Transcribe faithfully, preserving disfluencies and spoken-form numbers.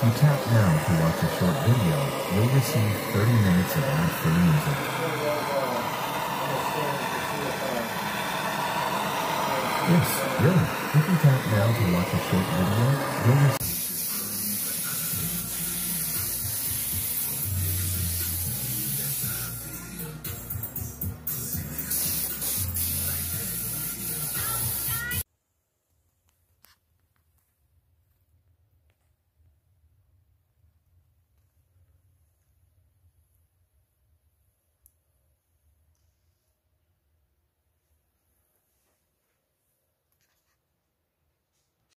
you tap now to watch a short video, you'll receive thirty minutes of ad-free music. Yes, really. If you tap now to watch a short video, you'll receive